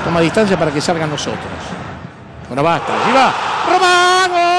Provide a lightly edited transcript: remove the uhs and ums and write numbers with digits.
toma distancia para que salgan los otros. Bueno, basta, allí va Román.